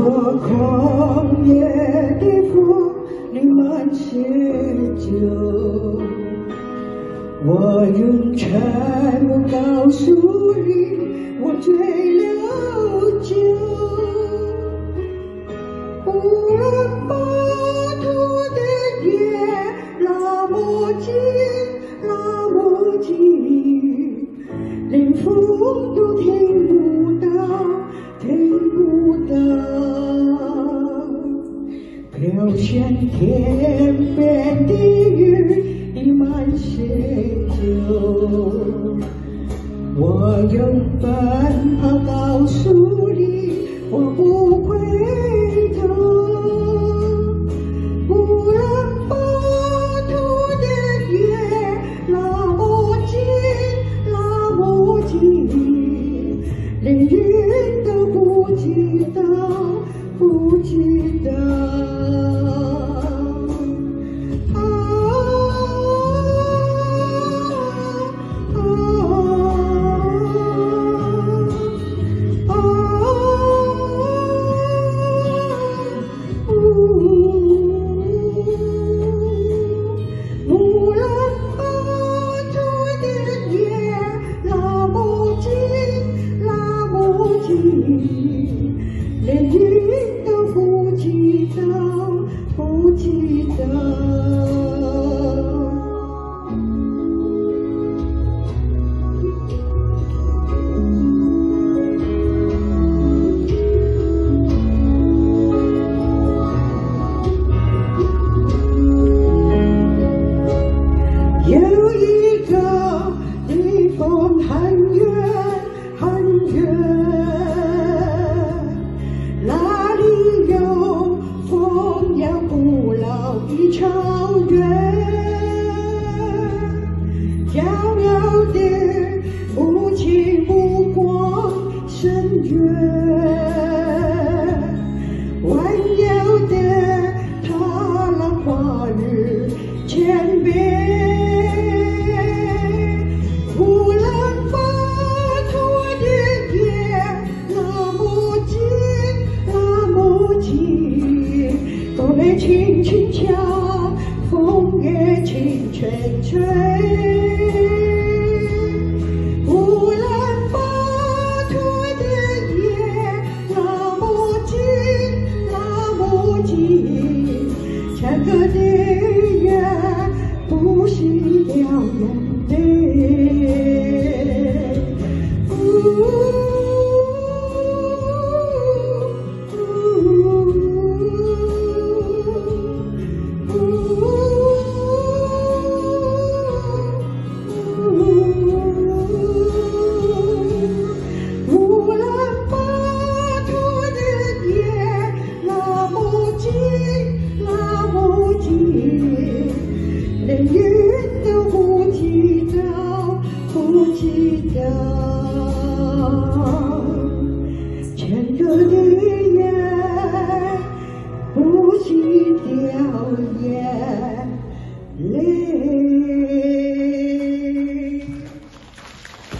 我狂野的风里满是酒，我用沉默告诉你，我醉了酒。无人把土的夜那么近，那么近，连风都听不到，听不到。飘向天边的雨已满是酒，我用奔跑告诉你，我不回头。无人把土的夜那么近，那么近，连云都不知道，不知道。连云都不知道，不知道。有一个地方很远很远，那里有丰饶古老的草原，骄傲的母亲目光深远，温柔的踏浪花日前边。风也轻轻敲，风也轻轻吹，无人把土的夜那么近，那么近，唱歌的人不是遥远的。连云都不知道，不知道，牵着的人不是掉眼。